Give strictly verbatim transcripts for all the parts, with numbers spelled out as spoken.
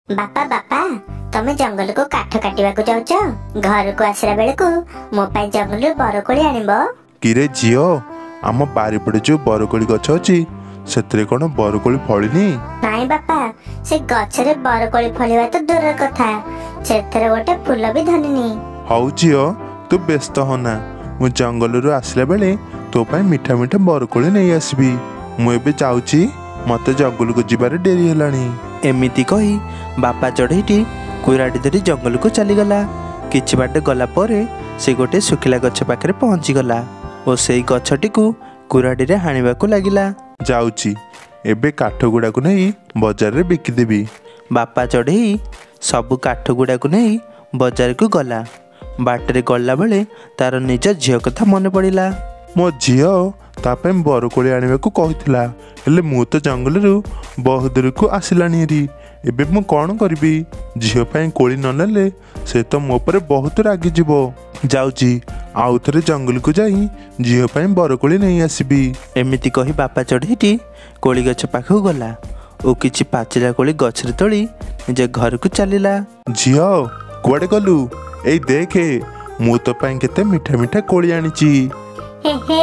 बापा बापा तमे जंगल को काठ काटिबा को जाउछ घर को आसरा बेले को मो पाई जंगल रे बरकोली आनिबो। किरे झियो आम बारिपटे जो बरकोली गछ अछि सेतरे कोन बरकोली फळिनी? नाई बापा से गछ रे बरकोली फळिबा तो दूर कथा सेतरे गोटे फूल भी धनिनी। हौ झियो तू व्यस्त होना मु जंगल रो आसला बेले तो पाई मीठा मीठा बरकोली नै आसबी। मु एबे जाउची मते जंगल को जिबारे डेरी हेलानी। एमिति कही बापा चढ़ईटी कुराड़ी धरी जंगल को चलीगला। किछि बाट गला परे से गोटे सुखिला गछ पाखरे पहुंची गला और सेई गछटी को कुराड़ी रे हाणिबा को लागिला। जाउची एबे काठ गुडा को नै बाजार रे बिकि देबी। बापा चढ़ई सब काठ गुडा को नै बाजार को गला। बाटरे गला बेले तार निज झियो कथा मन पड़िला। मो झियो तापे बरकोली आनिबा को कहितला हेले मु तो जंगल रु बहुत दूर को आसिलानी री। एबे मु कोन करबी? झियो पई कोली न नेले से तो मो पर बहुत रागी जिवो। जाउची आउ थरे जंगल को जाई झियो पई बरकोली नै आसीबी। एमिति कही बापा चढ़ईटी कोली गछ पाखु गला ओ किछि पाचिला कोली गछ रे तोली निज घर को चलीला। झियो कोडे गलु एई देखे मु तो पई केते मीठा मीठा कोली आनिची। हे हे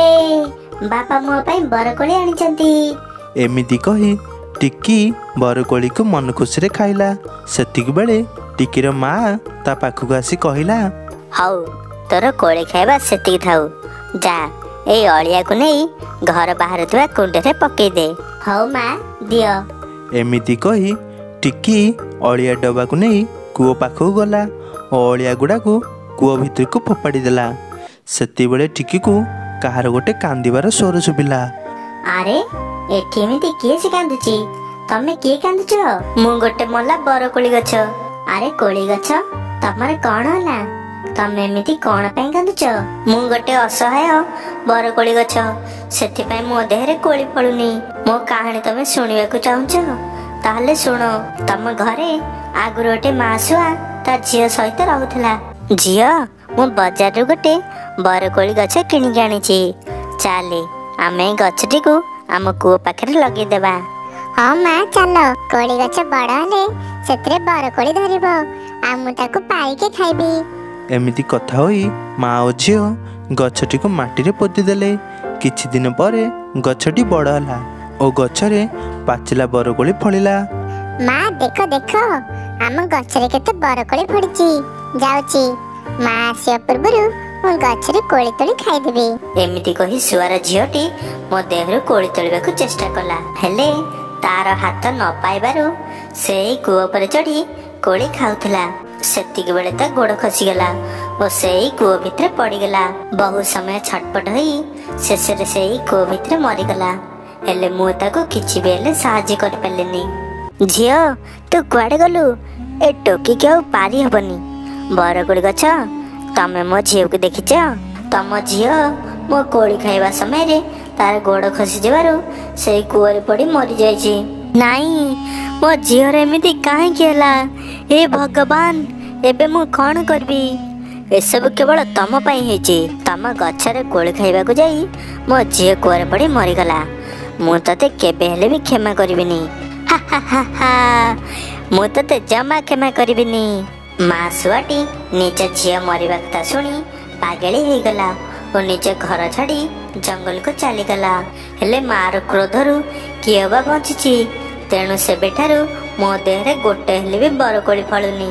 बापा मो पई बरकोली आनिचंती। एमिति कही टिकी बरकोली को मन खुशी रे खाइला। सेतिक बेले टिकीर माँ ता पाखु आसी कहिला हौ तोर कोली खाइबा सेतिक थाउ जा ए अलिया को नै घर बाहर तुआ कुंड रे पके दे। हौ माँ दियो। एमिति कही टिकी अलिया डबा को नै कुओ पाखु गला और अलिया गुडा को कुओ भीतर को फोपाड़ी देला। सेति बेले टिकी को काहार गोटे कांदिबार स्वर सुबिला। अरे एठी एमिति किए से कांदुची? तमे किए कांदुछ? मु गोटे मला बरकोली गछ। अरे कोली गछ तमरे कोन होला? तमे एमिति कोन पई कांदुछ? मु गोटे असहाय बरकोली गछ सेति पई मो देहरे कोली फळुनी। मो कहानी तमे सुनिबा को चाहुछ? ताहले सुनो। तम घरे आगुर गोटे मासुआ ता झियो सहित रहउथला। झियो मु बाजार रो गोटे बरकोली गछ किनि के आनिची। चाले आमे गछटी को आम कुओ पाखरे लगे देबा। हां मां चलो कोली गछ बड़ हले सेतरे बरकोली धरिबो आमु ताको पाई के खाइबी। एमिति कथा होई माँ और झियो गछटी को माटी रे पोति देले। किछि दिन परे गछटी बड़ हला ओ गछरे पाचिला बरकोली फळिला। मां देखो देखो आम गछरे केते बरकोली फळिची। जाउची मां आसिया पूर्वरु मो गछरे कोली तोली खाइ देबी। एमिति कहि सुवार झियोटी मो देहरु कोली तोलिबाकू चेष्टा कला हेले तार हाथ न पाइबारु सेई कुओ पर चढ़ी कोली खाउथला। सेतिक बेले ता गोड़ खसी गला ओ सेई कुओ भितर पड़ी गला। बहु समय छटपट होई शेष रे सेई कुओ भितर मरि गला। हेले मु ताको किछि बेले साहाय्य कर पल्लेनी। झियो तू कुआडे गलु? ए टोकी केउ पारी हबनी। बरकोली गछ तमे मो झियो को देखिछ? तम झियो मो कोली खाइबा समय रे तार गोड़ खसी जेबारु सेई कुओ रे पड़ी मरि जायछि। नाई मो झियो रे एमिति काहे केला? हे भगवान एबे मु कोन करबी? ए सब केवल तम पई हेछि। तम गछ रे कोली खाइबा को जाई मो झियो कुओ रे पड़ी मरि गला। मु तते केबे हेले भी क्षमा करबिनी। हा हा हा हा मु तते जमा क्षमा करबिनी। माँ सुआटी निज झियो मरिबा कथा सुनी पागेली हो गला और निज घर छाड़ी जंगल को चली गला। हेले मार क्रोधरु किए बा बंचिची तेणु सेबेठारु मो देहरे गोटे हेले भी बरकोली फळुनी।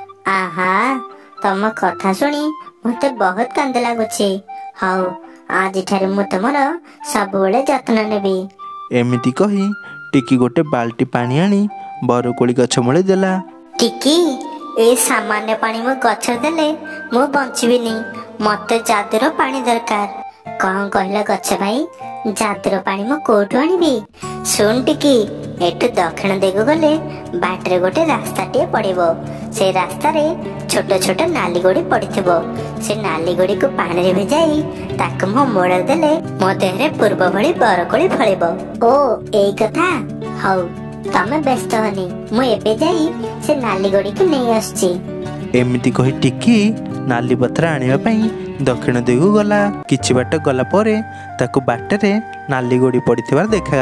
आहा तम कथा सुनी मते बहुत कांद लागुची। हौ आज ठारे मु तमर सब बेले जत्न नेबी। एमिति कही टिकी गोटे बाल्टी पानी आनी बरकोली गछ मुळे देला। टिकी ए सामान्य पानी मो गछ देले मु बंचिबिनी। मते जादुर पानी दरकार। कौन कहला गछ भाई जादुर पानी मो कोठु आनिबी? सुन टिकी एटु दक्षिण दिगो गले बाटरे गोटे रास्ता टे पड़िबो। से रास्ता रे छोट छोट नाली गोड़ी पड़िथिबो। से नाली गोड़ी को पानी रे भेजाई ताक मो मोड़ देले मो देहरे पूर्व भली बरकोली फळिबो। ओ एई कथा हौ तमे व्यस्त हनी मु एबे जाई से नाली गोड़ी को नै आछी। एमिति कही टिकी नाली पत्र आनिबा पई दक्षिण दिगु गला। किछि बाट गला परे ताकू बाटरे नाली गोड़ी पड़िथिबार देखा गला।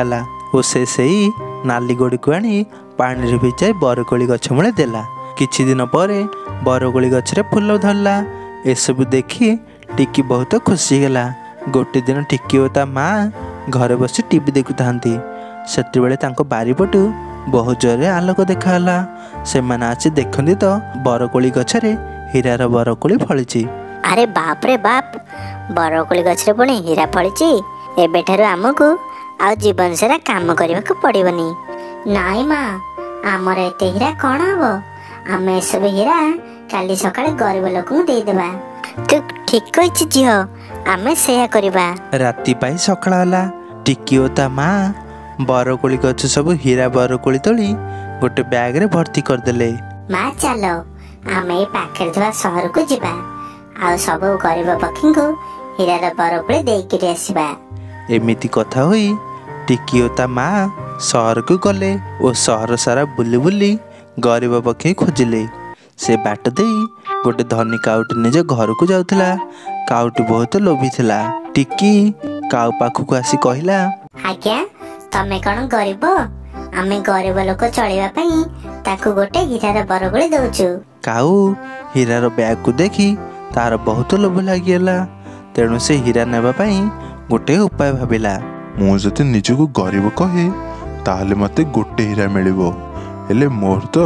ଓ ସେ ସେଇ ନାଲି ଗୋଡ଼ିକୁ ଆଣି ପାଣିରେ ଭିଜାଇ ବରକୋଳି ଗଛ ମୂଳେ ଦେଲା। କିଛି ଦିନ ପରେ ବରକୋଳି ଗଛରେ ଫୁଲ ଧରିଲା। ଏସବୁ ଦେଖି ଟିକି ବହୁତ ଖୁସି ହେଲା। ଗୋଟେ ଦିନ ଟିକି ଓ ତା ମା ଘରେ ବସି ଟିଭି ଦେଖୁଥାନ୍ତି। ସେତେବେଳେ ତାଙ୍କ ବାରିପଟୁ ବହୁତ ଜୋରରେ ଆଲୋକ ଦେଖାହେଲା। ସେମାନେ ଆସି ଦେଖନ୍ତି ତ ବରକୋଳି ଗଛରେ ହୀରାର ବରକୋଳି ଫଳିଛି। ଆରେ ବାପ ରେ ବାପ, ବରକୋଳି ଗଛରେ ପୁଣି ହୀରା ଫଳିଛି। ଏବେଠାରୁ ଆମକୁ ଆଉ ଜୀବନ ସାରା କାମ କରିବାକୁ ପଡ଼ିବନି। ନାଇଁ ମା, ଆମର ଏତେ ହୀରା କ'ଣ ହବ? ଆମେ ଏସବୁ ହୀରା କାଲି ସକାଳେ ଗରିବ ଲୋକଙ୍କୁ ଦେଇଦେବା। ତୁ ଠିକ କହିଛୁ ଝିଅ, ଆମେ ସେୟା କରିବା। ରାତି ପାଇ ସକାଳ ହେଲା। ଟିକି ଓ ତା ମା ବରକୋଳି ଗଛ ସବୁ ହୀରା ବରକୋଳି ତୋଳି ଗୋଟେ ବ୍ୟାଗରେ ଭର୍ତ୍ତି କରିଦେଲେ। ମା ଚାଲ ଆମେ ଏଇ ପାଖରେ ଥିବା ସହରକୁ ଯିବା, ଆଉ ସବୁ ଗରିବ ପକ୍ଷୀଙ୍କୁ ହୀରାର ବରକୋଳି ଦେଇକିରି ଆସିବା। ଏମିତି କଥା ହୋଇ ଟିକି ଓ ତା ମା ସହରକୁ ଗଲେ ଓ ସହର ସାରା ବୁଲି ବୁଲି ଗରିବ ପକ୍ଷୀ ଖୋଜିଲେ। ସେ ବାଟ ଦେଇ ଗୋଟେ ଧନୀ କାଉଟି ନିଜ ଘରକୁ ଯାଉଥିଲା। କାଉଟି ବହୁତ ଲୋଭୀ ଥିଲା। ଟିକି କାଉ ପାଖକୁ ଆସି କହିଲା, ଆଜ୍ଞା, ତମେ କ'ଣ ଗରିବ? ଆମେ ଗରିବ ଲୋକ ଚଳିବା ପାଇଁ ତାକୁ ଗୋଟେ ହୀରାର ବରକୋଳି ଦଉଛୁ। କାଉ ହୀରାର ବ୍ୟାଗକୁ ଦେଖି ତାର ବହୁତ ଲୋଭ ଲାଗିଗଲା। ତେଣୁ ସେ ହୀରା ନେବା ପାଇଁ ଗୋଟେ ଉପାୟ ଭାବିଲା। ମୁଁ ଯଦି ନିଜକୁ ଗରିବ କହେ ତାହେଲେ ମୋତେ ଗୋଟେ ହୀରା ମିଳିବ, ହେଲେ ମୋର ତ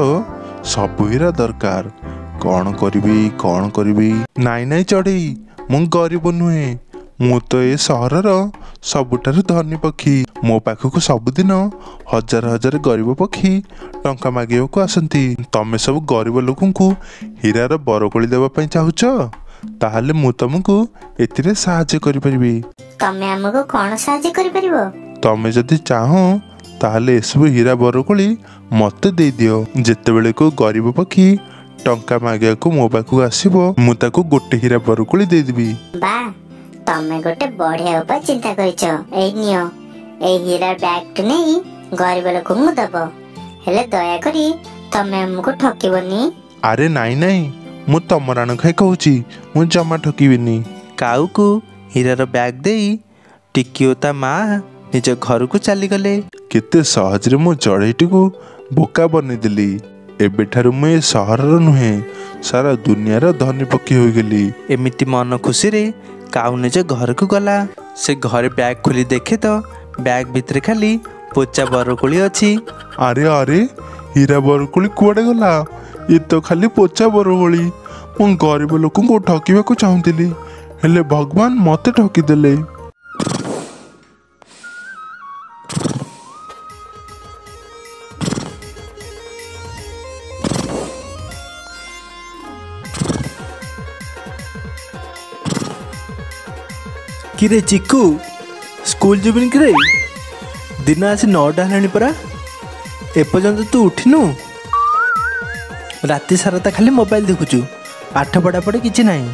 ସବୁ ହୀରା ଦରକାର। କ'ଣ କରିବି କ'ଣ କରିବି? ନାଇଁ ନାଇଁ ଚଢ଼େଇ, ମୁଁ ଗରିବ ନୁହେଁ। ମୁଁ ତ ଏ ସହରର ସବୁଠାରୁ ଧନୀ ପକ୍ଷୀ। ମୋ ପାଖକୁ ସବୁଦିନ ହଜାର ହଜାର ଗରିବ ପକ୍ଷୀ ଟଙ୍କା ମାଗିବାକୁ ଆସନ୍ତି। ତମେ ସବୁ ଗରିବ ଲୋକଙ୍କୁ ହୀରାର ବରକୋଳି ଦେବା ପାଇଁ ଚାହୁଁଛ? ତାହେଲେ ମୁଁ ତମକୁ ଏଥିରେ ସାହାଯ୍ୟ କରିପାରିବି। ତମେ ଆମକୁ କ'ଣ ସାହାଯ୍ୟ କରିପାରିବ? ତମେ ଯଦି ଚାହଁ ତାହେଲେ ଏସବୁ ହୀରା ବରକୋଳି ମୋତେ ଦେଇଦିଅ। ଯେତେବେଳେ କେଉଁ ଗରିବ ପକ୍ଷୀ ଟଙ୍କା ମାଗିବାକୁ ମୋ ପାଖକୁ ଆସିବ, ମୁଁ ତାକୁ ଗୋଟେ ହୀରା ବରକୋଳି ଦେଇଦେବି। ବା, ତମେ ଗୋଟେ ବଢିଆ ଉପାୟ ଚିନ୍ତା କରିଛ। ଏଇ ନିଅ, ଏଇ ହୀରା ବ୍ୟାଗଟି ନେଇ ଗରିବ ଲୋକଙ୍କୁ ଦବ। ହେଲେ ଦୟାକରି ତମେ ଆମକୁ ଠକିବନି। ଆରେ ନାଇଁ ନାଇଁ, ମୁଁ ତମ ରାଣ ଖାଇ କହୁଛି, ମୁଁ ଜମା ଠକିବିନି। କାଉକୁ ହୀରାର ବ୍ୟାଗ ଦେଇ ଟିକି ଓ ତା ମା ନିଜ ଘରକୁ ଚାଲିଗଲେ। କେତେ ସହଜରେ ମୁଁ ଚଢ଼େଇଟିକୁ ବୋକା ବନେଇଦେଲି। ଏବେଠାରୁ ମୁଁ ଏ ସହରର ନୁହେଁ, ସାରା ଦୁନିଆର ଧନୀ ପକ୍ଷୀ ହୋଇଗଲି। ଏମିତି ମନ ଖୁସିରେ କାଉ ନିଜ ଘରକୁ ଗଲା। ସେ ଘରେ ବ୍ୟାଗ ଖୋଲି ଦେଖେ ତ ବ୍ୟାଗ ଭିତରେ ଖାଲି ପୋଚା ବରକୋଳି ଅଛି। ଆରେ ଆରେ, ହୀରା ବରକୋଳି କୁଆଡ଼େ ଗଲା? ଏ ତ ଖାଲି ପୋଚା ବରକୋଳି। ମୁଁ ଗରିବ ଲୋକଙ୍କୁ ଠକିବାକୁ ଚାହୁଁଥିଲି, ହେଲେ ଭଗବାନ ମୋତେ ଠକିଦେଲେ। କିରେ ଚିକୁ, ସ୍କୁଲ ଯିବୁନି କିରେ? ଦିନ ଆସି ନଅଟା ହେଲାଣି ପରା, ଏପର୍ଯ୍ୟନ୍ତ ତୁ ଉଠିନୁ? ରାତି ସାରା ତ ଖାଲି ମୋବାଇଲ ଦେଖୁଛୁ, ପାଠ ପଢ଼ାପଢ଼ି କିଛି ନାହିଁ।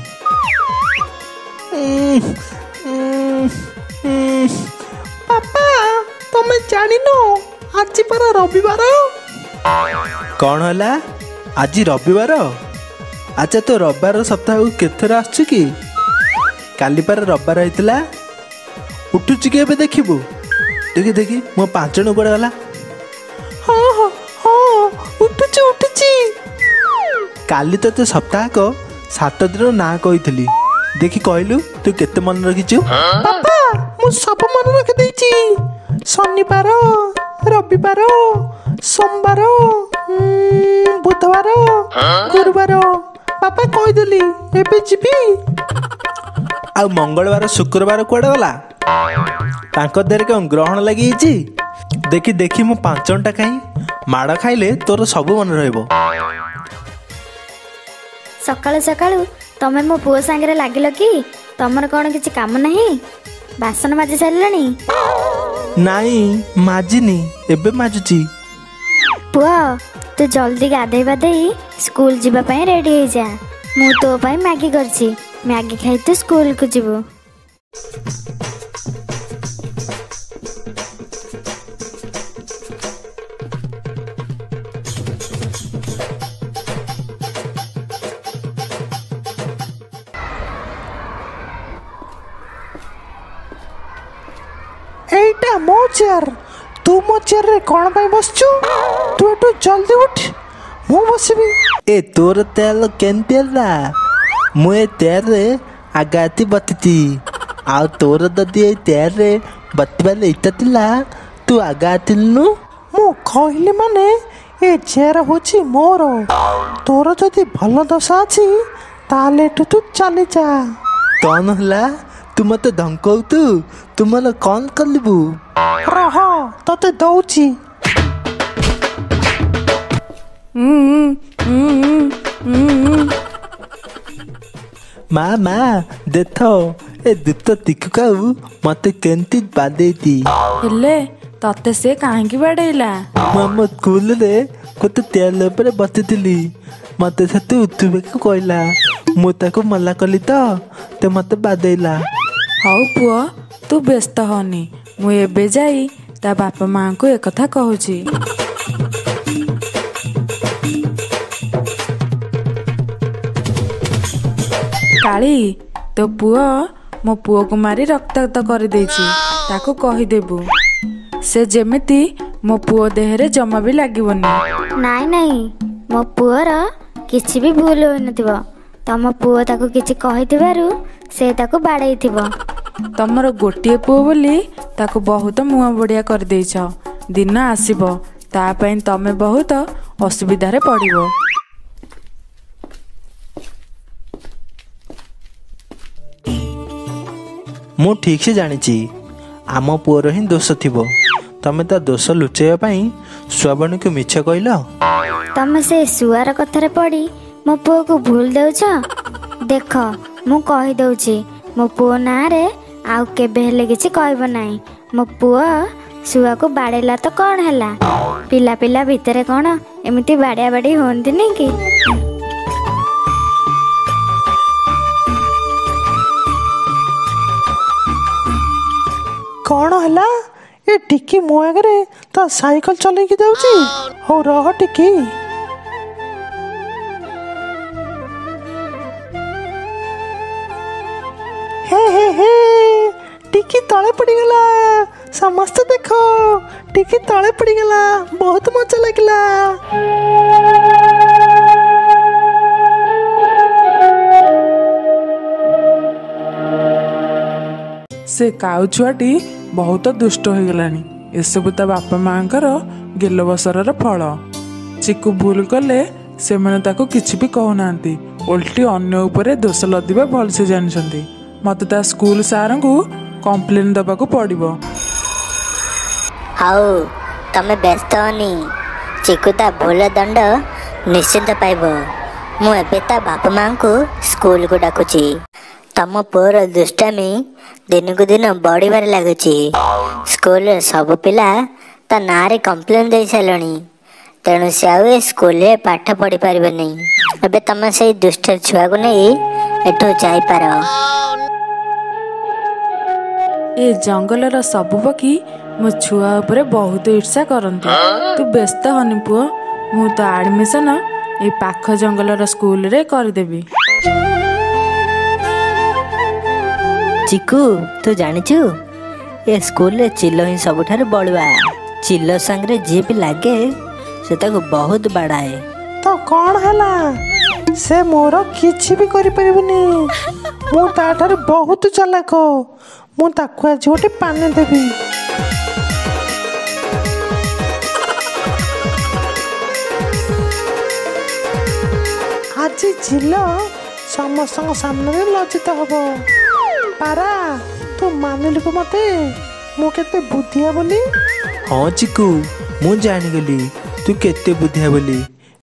ବାପା, ତମେ ଜାଣିନ ଆଜି ପରା ରବିବାର? କ'ଣ ହେଲା? ଆଜି ରବିବାର? ଆଚ୍ଛା, ତ ରବିବାର ସପ୍ତାହକୁ କେତେଥର ଆସୁଛୁ କି? କାଲି ପାରା ରବିବାର ହେଇଥିଲା। ଉଠୁଛୁ କି ଏବେ? ଦେଖିବୁ, ଦେଖି ଦେଖି ମୋ ପାଞ୍ଚଣ କୁଆଡ଼େ ଗଲା? ହଁ ହଁ ହଁ, ଉଠୁଛି ଉଠୁଛି। କାଲି ତତେ ସପ୍ତାହକ ସାତ ଦିନର ନାଁ କହିଥିଲି, ଦେଖି କହିଲୁ ତୁ କେତେ ମନେ ରଖିଛୁ? ବାପା, ମୁଁ ସବୁ ମନେ ରଖିଦେଇଛି। ଶନିବାର, ରବିବାର, ସୋମବାର, ବୁଧବାର, ଗୁରୁବାର। ବାପା କହିଦେଲି, ଏବେ ଯିବି। ଆଉ ମଙ୍ଗଳବାର, ଶୁକ୍ରବାର କୁଆଡ଼େ ଗଲା? ତାଙ୍କ ଦେହରେ କ'ଣ ଗ୍ରହଣ ଲାଗିଯାଇଛି? ଦେଖି ଦେଖି ମୁଁ ପାଞ୍ଚଟା କାହିଁ? ମାଡ଼ ଖାଇଲେ ତୋର ସବୁ ମନେ ରହିବ। ସକାଳୁ ସକାଳୁ ତମେ ମୋ ପୁଅ ସାଙ୍ଗରେ ଲାଗିଲ କି? ତମର କ'ଣ କିଛି କାମ ନାହିଁ? ବାସନ ମାଜି ସାରିଲାଣି? ନାଇଁ, ମାଜିନି, ଏବେ ମାଜୁଛି। ପୁଅ, ତୁ ଜଲ୍ଦି ଗାଧେଇ ପାଧେଇ ସ୍କୁଲ ଯିବା ପାଇଁ ରେଡି ହେଇଯା। ମୁଁ ତୋ ପାଇଁ ମ୍ୟାଗି କରିଛି, ମ୍ୟାଗି ଖାଇ ତୁ ସ୍କୁଲକୁ ଯିବୁ। ଏଇଟା ମୋ ଚେୟାର, तू मो चेयर रे कौन पाई बसचु तू एटू जल्दी उठ मु बसबी ए तोर तेल केनती ହେଲା ମୁଁ ଏ ତେଲରେ ଆଗାତି ବତିଛି ଆଉ ତୋର ଯଦି ଏ ତେଲରେ ବତିବାରେ ଇଚ୍ଛା ଥିଲା ତୁ ଆଗାତିଲୁ मु कहली माने ए चेयर होची मोर तोर जदी भल दशा अछि ताले एटू तू चली जा କଣ ହେଲା ତୁ ମତେ ଧମକଉଛୁ ତୁ ମୋର କଣ କରିବୁ रह तते दउची ମା ମା ଦେଖ ଏ ଦୁତ ତିକୁକାଉ ମତେ କେମିତି ବାଦେଇଛି ହେଲେ ତତେ ସେ କାହିଁକି ବାଡ଼େଇଲା? ମୁଁ ଆମ ସ୍କୁଲରେ ଗୋଟେ ତେଲ ଉପରେ ବସିଥିଲି ମତେ ସେତେ ଉଠିବାକୁ କହିଲା ମୁଁ ତାକୁ ମନା କଲି ତ ସେ ମତେ ବାଦେଇଲା। ହଉ ପୁଅ ତୁ ବ୍ୟସ୍ତ ହନି ମୁଁ ଏବେ ଯାଇ ତା ବାପା ମାଆଙ୍କୁ ଏକଥା କହୁଛି। କାଳି ତୋ ପୁଅ ମୋ ପୁଅକୁ ମାରି ରକ୍ତାକ୍ତ କରିଦେଇଛି ତାକୁ କହିଦେବୁ ସେ ଯେମିତି ମୋ ପୁଅ ଦେହରେ ଜମା ବି ଲାଗିବନି। ନାଇଁ ନାଇଁ ମୋ ପୁଅର କିଛି ବି ଭୁଲ ହୋଇନଥିବ ତମ ପୁଅ ତାକୁ କିଛି କହିଥିବାରୁ ସେ ତାକୁ ବାଡ଼େଇଥିବ। ତମର ଗୋଟିଏ ପୁଅ ବୋଲି ତାକୁ ବହୁତ ମୁହଁ ବଢ଼ିଆ କରିଦେଇଛ ଦିନ ଆସିବ ତା ପାଇଁ ତମେ ବହୁତ ଅସୁବିଧାରେ ପଡ଼ିବ। ମୁଁ ଠିକ୍ ସେ ଜାଣିଛି ଆମ ପୁଅର ହିଁ ଦୋଷ ଥିବ ତମେ ତା ଦୋଷ ଲୁଚେଇବା ପାଇଁ ଶ୍ରାବଣୀକୁ ମିଛ କହିଲ। ତମେ ସେ ଶୁଆର କଥାରେ ପଡ଼ି ମୋ ପୁଅକୁ ଭୁଲ ଦେଉଛ। ଦେଖ ମୁଁ କହିଦେଉଛି ମୋ ପୁଅ ନାଁରେ ଆଉ କେବେ ହେଲେ କିଛି କହିବ ନାହିଁ। ମୋ ପୁଅ ଶୁଆକୁ ବାଡ଼େଇଲା ତ କ'ଣ ହେଲା ପିଲା ପିଲା ଭିତରେ କ'ଣ ଏମିତି ବାଡ଼ିଆ ବାଡ଼ି ହୁଅନ୍ତିନି କି? कौन है ये टिकी मो आगे ता साइकिल चलैकी जाउची हो रह टिकी हे हे हे टिकी तले पड़ीगला समस्त देखो टिकी तले पड़ीगला बहुत मजा लगला। ସେ କାଉ ଛୁଆଟି ବହୁତ ଦୁଷ୍ଟ ହୋଇଗଲାଣି ଏସବୁ ତା ବାପା ମାଆଙ୍କର ଗେଲବସରର ଫଳ। ଚିକୁ ଭୁଲ କଲେ ସେମାନେ ତାକୁ କିଛି ବି କହୁନାହାନ୍ତି ଓଲଟି ଅନ୍ୟ ଉପରେ ଦୋଷ ଲଦିବା ଭଲସେ ଜାଣିଛନ୍ତି। ମତେ ତା ସ୍କୁଲ ସାରଙ୍କୁ କମ୍ପ୍ଲେନ୍ ଦେବାକୁ ପଡ଼ିବ। ହଉ ତମେ ବ୍ୟସ୍ତ ହନି ଚିକୁ ତା ଭୁଲ ଦଣ୍ଡ ନିଶ୍ଚିନ୍ତ ପାଇବ। ମୁଁ ଏବେ ତା ବାପା ମାଆଙ୍କୁ ସ୍କୁଲକୁ ଡାକୁଛି। ତମ ପୁଅର ଦୁଷ୍ଟାମି ଦିନକୁ ଦିନ ବଢ଼ିବାରେ ଲାଗୁଛି। ସ୍କୁଲରେ ସବୁ ପିଲା ତା ନାଁରେ କମ୍ପ୍ଲେନ୍ ଦେଇସାରିଲେଣି ତେଣୁ ସେ ଆଉ ଏ ସ୍କୁଲରେ ପାଠ ପଢ଼ିପାରିବେନି। ଏବେ ତମେ ସେଇ ଦୁଷ୍ଟ ଛୁଆକୁ ନେଇ ଏଠୁ ଯାଇପାର। ଏ ଜଙ୍ଗଲର ସବୁ ପକ୍ଷୀ ମୋ ଛୁଆ ଉପରେ ବହୁତ ଈର୍ଷା କରନ୍ତି। ତୁ ବ୍ୟସ୍ତ ହନି ପୁଅ ମୁଁ ତ ଆଡ଼ମିସନ ଏଇ ପାଖ ଜଙ୍ଗଲର ସ୍କୁଲରେ କରିଦେବି। ଚିକୁ ତୁ ଜାଣିଛୁ ଏ ସ୍କୁଲରେ ଚିଲ ହିଁ ସବୁଠାରୁ ବଳୁଆ। ଚିଲ ସାଙ୍ଗରେ ଯିଏ ବି ଲାଗେ ସେ ତାକୁ ବହୁତ ବାଡ଼ାଏ। तो कौन है से मोर किछि भी करि परिबनी मु ताठार बहुत चालाक मु ताकु आज गोटे पानी देबी। आज झिल समस्त सामने लज्जित हब पारा तू मानिलु को मते मु केते बुद्धिया बोली। हाँ चिकू ମୁଁ ଜାଣିଗଲି ତୁ କେତେ ବୁଦ୍ଧିଆ ବୋଲି।